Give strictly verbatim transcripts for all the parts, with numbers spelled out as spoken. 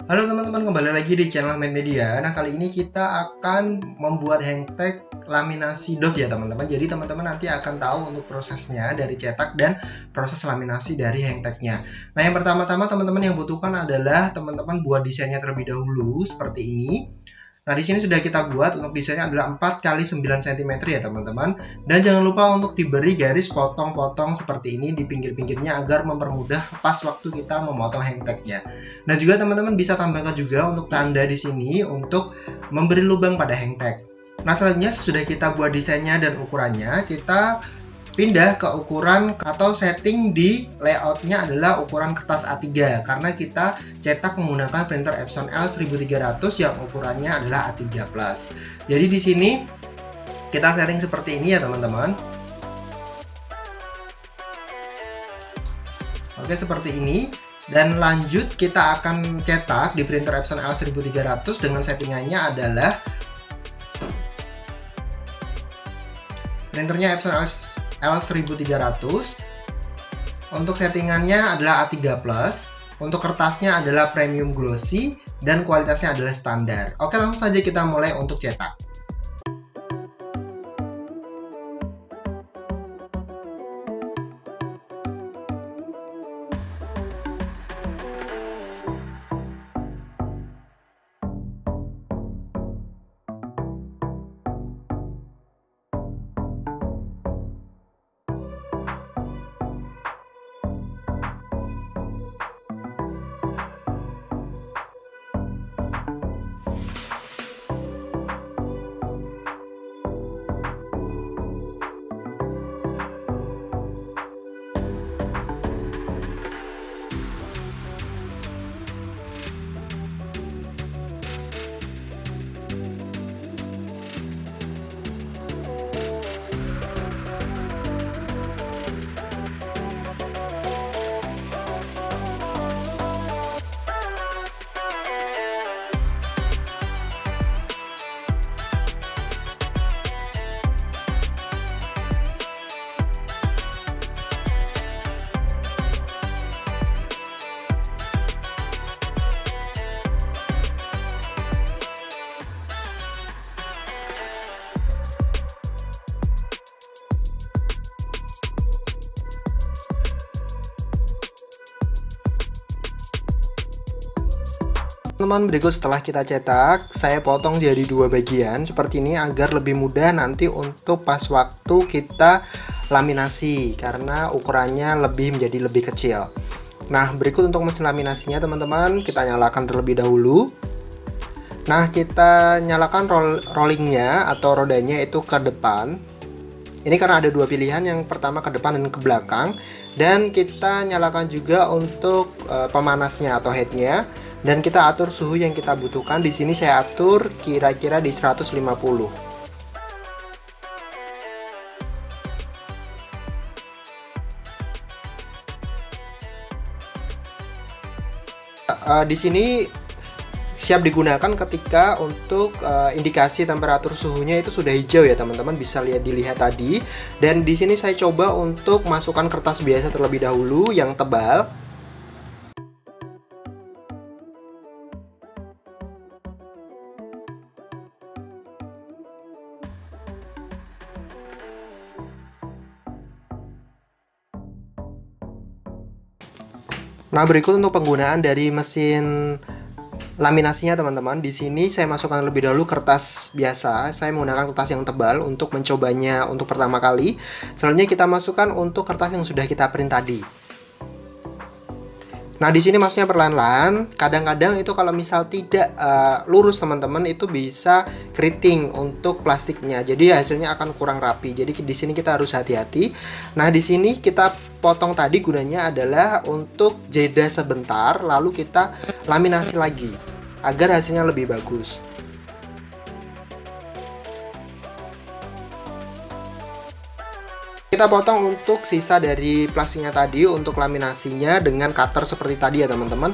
Halo teman-teman, kembali lagi di channel Main Media. Nah, kali ini kita akan membuat hangtag laminasi doff ya teman-teman. Jadi teman-teman nanti akan tahu untuk prosesnya dari cetak dan proses laminasi dari hangtagnya. Nah, yang pertama-tama teman-teman yang butuhkan adalah teman-teman buat desainnya terlebih dahulu seperti ini. Nah, di sini sudah kita buat, untuk desainnya adalah empat kali sembilan sentimeter ya teman-teman. Dan jangan lupa untuk diberi garis potong-potong seperti ini di pinggir-pinggirnya agar mempermudah pas waktu kita memotong hangtagnya. Nah, juga teman-teman bisa tambahkan juga untuk tanda di sini untuk memberi lubang pada hangtag. Nah, selanjutnya sudah kita buat desainnya dan ukurannya, kita pindah ke ukuran atau setting di layoutnya adalah ukuran kertas A tiga karena kita cetak menggunakan printer Epson L seribu tiga ratus yang ukurannya adalah A tiga plus. Jadi di sini kita setting seperti ini ya teman-teman. Oke, seperti ini. Dan lanjut kita akan cetak di printer Epson L seribu tiga ratus dengan settingannya adalah printernya Epson L seribu tiga ratus. Untuk settingannya adalah A tiga plus. Untuk kertasnya adalah premium glossy dan kualitasnya adalah standar. Oke, langsung saja kita mulai untuk cetak. Teman-teman, berikut setelah kita cetak, saya potong jadi dua bagian seperti ini agar lebih mudah nanti untuk pas waktu kita laminasi karena ukurannya lebih menjadi lebih kecil. Nah, berikut untuk mesin laminasinya teman-teman, kita nyalakan terlebih dahulu. Nah, kita nyalakan roll rollingnya atau rodanya itu ke depan. Ini karena ada dua pilihan, yang pertama ke depan dan ke belakang. Dan kita nyalakan juga untuk uh, pemanasnya atau headnya. Dan kita atur suhu yang kita butuhkan. Di sini saya atur kira-kira di seratus lima puluh. Uh, di sini siap digunakan ketika untuk uh, indikasi temperatur suhunya itu sudah hijau ya teman-teman, bisa lihat dilihat tadi. Dan di sini saya coba untuk masukkan kertas biasa terlebih dahulu yang tebal. Nah, berikut untuk penggunaan dari mesin laminasinya teman-teman. Di sini saya masukkan lebih dahulu kertas biasa. Saya menggunakan kertas yang tebal untuk mencobanya untuk pertama kali. Selanjutnya kita masukkan untuk kertas yang sudah kita print tadi. Nah, di sini masuknya perlahan-lahan. Kadang-kadang itu kalau misal tidak uh, lurus teman-teman, itu bisa keriting untuk plastiknya. Jadi hasilnya akan kurang rapi. Jadi di sini kita harus hati-hati. Nah, di sini kita potong tadi gunanya adalah untuk jeda sebentar, lalu kita laminasi lagi agar hasilnya lebih bagus. Kita potong untuk sisa dari plastiknya tadi untuk laminasinya dengan cutter seperti tadi ya teman-teman.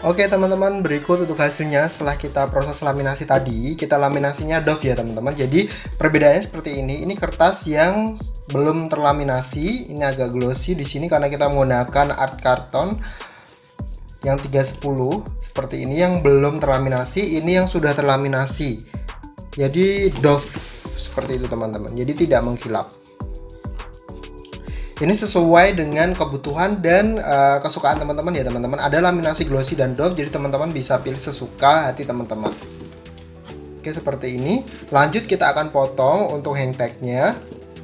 Oke teman-teman, berikut untuk hasilnya setelah kita proses laminasi tadi. Kita laminasinya doff ya teman-teman. Jadi perbedaannya seperti ini. Ini kertas yang belum terlaminasi, ini agak glossy di sini karena kita menggunakan art karton yang tiga sepuluh seperti ini yang belum terlaminasi. Ini yang sudah terlaminasi. Jadi doff seperti itu teman-teman. Jadi tidak mengkilap. Ini sesuai dengan kebutuhan dan uh, kesukaan teman-teman ya teman-teman. Ada laminasi glossy dan doff, jadi teman-teman bisa pilih sesuka hati teman-teman. Oke, seperti ini. Lanjut kita akan potong untuk hang tag-nya.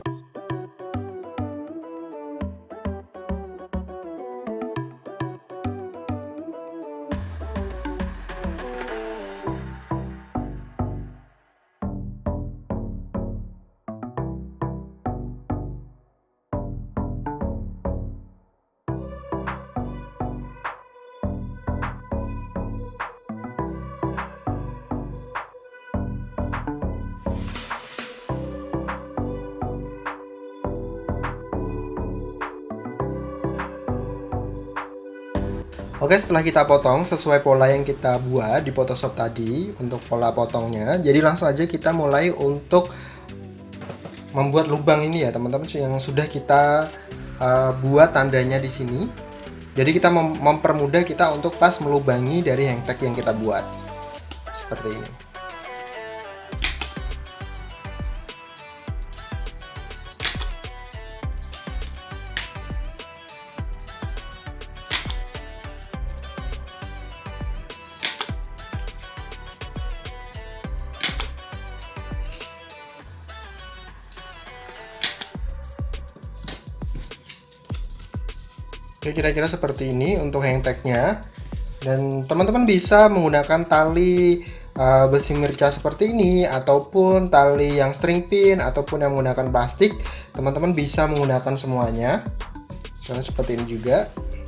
Oke, setelah kita potong sesuai pola yang kita buat di Photoshop tadi untuk pola potongnya, jadi langsung aja kita mulai untuk membuat lubang ini ya teman-teman yang sudah kita uh, buat tandanya di sini. Jadi kita mem mempermudah kita untuk pas melubangi dari hang tag yang kita buat seperti ini. Oke, kira-kira seperti ini untuk hang tag-nya. Dan teman-teman bisa menggunakan tali uh, besi merica seperti ini, ataupun tali yang string pin, ataupun yang menggunakan plastik. Teman-teman bisa menggunakan semuanya. Karena seperti ini juga.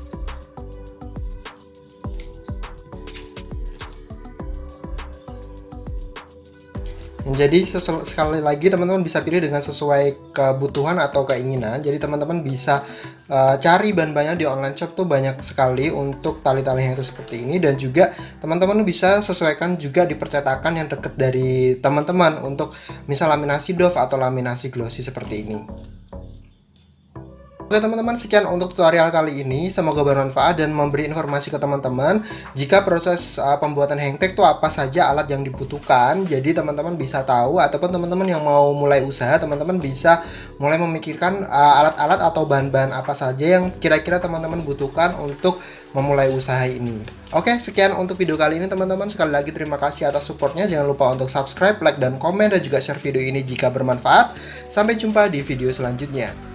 Jadi sekali lagi teman-teman bisa pilih dengan sesuai kebutuhan atau keinginan. Jadi teman-teman bisa uh, cari bahan-bahannya di online shop tuh banyak sekali untuk tali-tali yang itu seperti ini. Dan juga teman-teman bisa sesuaikan juga di percetakan yang dekat dari teman-teman untuk misal laminasi doff atau laminasi glossy seperti ini. Oke teman-teman, sekian untuk tutorial kali ini. Semoga bermanfaat dan memberi informasi ke teman-teman jika proses uh, pembuatan hang tag itu apa saja alat yang dibutuhkan. Jadi teman-teman bisa tahu, ataupun teman-teman yang mau mulai usaha, teman-teman bisa mulai memikirkan alat-alat uh, atau bahan-bahan apa saja yang kira-kira teman-teman butuhkan untuk memulai usaha ini. Oke, sekian untuk video kali ini teman-teman. Sekali lagi terima kasih atas supportnya. Jangan lupa untuk subscribe, like, dan komen, dan juga share video ini jika bermanfaat. Sampai jumpa di video selanjutnya.